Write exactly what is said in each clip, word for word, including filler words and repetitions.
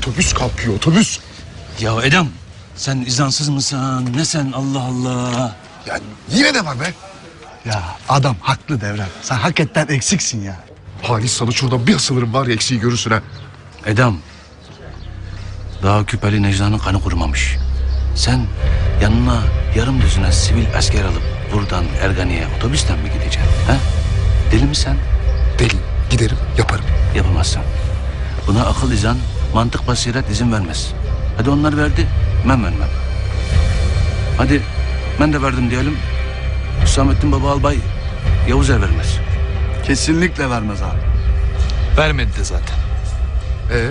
Otobüs kalkıyor, otobüs. Ya Edem, sen izansız mısın? Ne sen, Allah Allah. Ya yine de var be. Ya adam haklı Devrem. Sen hakikaten eksiksin ya. Halis sana şuradan bir asılırım var ya, eksiği görürsün ha. Edem, daha Küpeli Necla'nın kanı kurumamış. Sen yanına yarım düzine sivil asker alıp buradan Ergani'ye otobüsten mi gideceksin? Ha? Deli mi sen? Deli, giderim, yaparım. Yapamazsın. Buna akıl izan, mantık basiret izin vermez. Hadi onlar verdi, ben vermem. Hadi ben de verdim diyelim. Hüsamettin Baba Albay Yavuz er vermez. Kesinlikle vermez abi. Vermedi de zaten. Ee,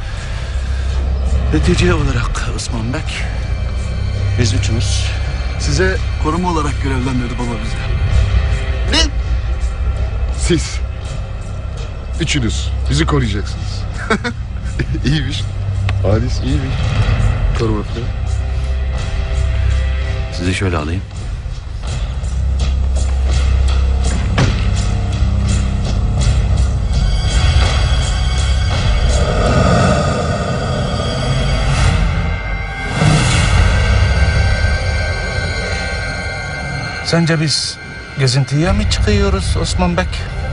Netice olarak Osman Bek, biz üçümüz Size koruma olarak görevlendirdi baba bizi. ne? Siz. Üçünüz bizi koruyacaksınız. İyiymiş. Halis iyiymiş. Korumak ne? sizi şöyle alayım. Sence biz gezintiye mi çıkıyoruz Osman Bek?